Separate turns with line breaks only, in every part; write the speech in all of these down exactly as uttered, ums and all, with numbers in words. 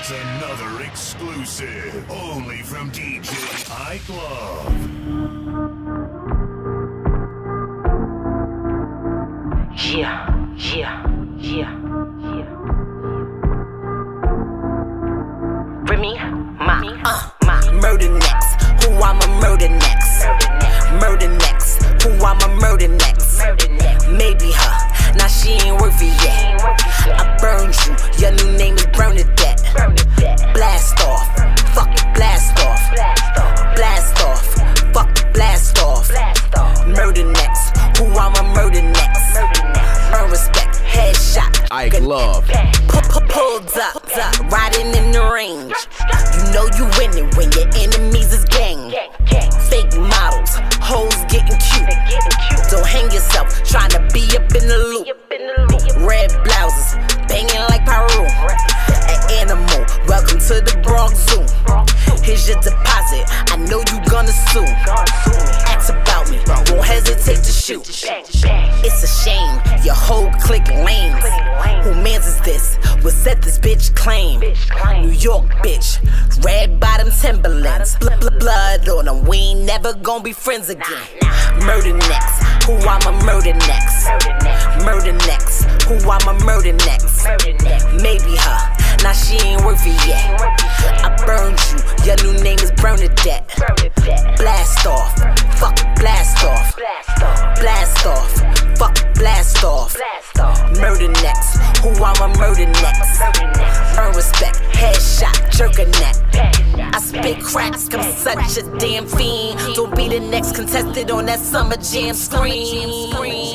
It's another exclusive, only from D J Ike Love.
Yeah, yeah, yeah, yeah. Remy, ma, uh, ma. Murder next, who I'ma murder next? Murder next, who I'ma murder next? Maybe her, now she ain't worth it yet. I burned you, your new name is Bernadette. Blast off, fuck it, blast off. Blast off, fuck it, blast off. Murder next, who I'ma murder next? Earn respect, headshot.
Ike Love.
Pulled up, riding in the range. You know you winning when your enemies is gang. Fake models, hoes getting cute. Don't hang yourself trying to be up in the loop. Red blouses, banging like Peru. An animal, welcome to the Bronx Zoo. Here's your deposit, I know you gonna sue. Ask about me, won't hesitate to shoot. It's a shame, your whole clique lame. Who mans is this? What set this bitch claim? New York bitch, red bottom Timberlands. Bl -bl Blood on them, we ain't never gonna be friends again. Murder next, who I'ma murder next? Murder next, who I'ma murder next? Maybe her, now she ain't worth it yet. I burned you, your new name is Bernadette. Blast off, fuck it, blast off. Blast off, fuck it, blast off. Murder next, who I'ma murder next? Earn respect, headshot, jerk a neck. I spit cracks, I'm such a damn fiend. Don't be the next contestant on that Summer Jam screen.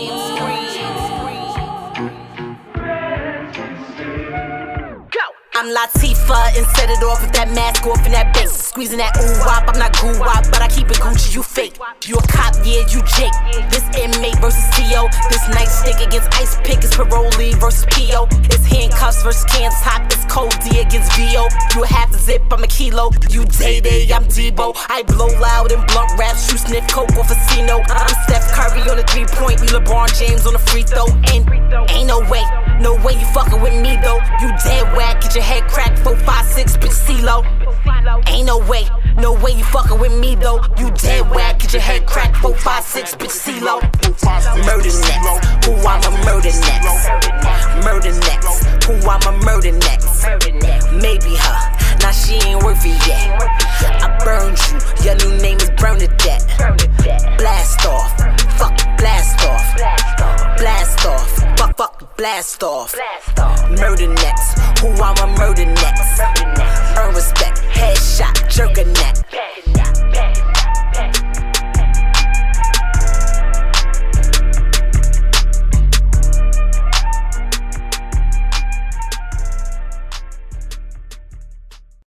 I'm Latifah and set it off with that mask off and that bass. Squeezing that ooh wop, I'm not goo wop, but I keep it Gucci, you fake. You a cop, yeah, you Jake. This inmate versus T O. This nightstick against ice pick is parolee versus P O. It's handcuffs versus cans top, it's cold D against V O. You a half a zip, I'm a kilo. You Day Day, I'm Debo. I blow loud and blunt raps, you sniff coke off a C-note. I'm Steph Curry on a three point, you LeBron James on a free throw. And ain't no way, no way you fucking with me though. You dead whack, get your head cracked, four, five, six, bitch, C-Lo. Ain't no way, no way you fucking with me though. You dead whack, get your head cracked, four, five, six, bitch, C-Lo. Murder next, who I'ma murder next? Murder next, who I'ma murder next? Maybe her, now she ain't worth it yet. I burned you, your new name is Bernadette. Blast off, fuck it, blast off. Blast off, fuck, fuck, blast off. Murder next,